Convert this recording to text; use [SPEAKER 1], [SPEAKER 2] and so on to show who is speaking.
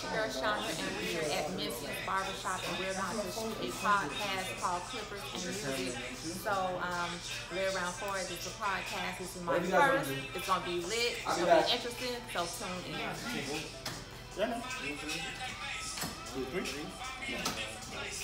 [SPEAKER 1] your girl Shonda, and we're at Minceys Barber Shop, and we're about to shoot a podcast called Clippers and Music. So we're around for it. It's a podcast. This is my first. It's gonna be lit. It's gonna be interesting. So tune in.
[SPEAKER 2] Yeah.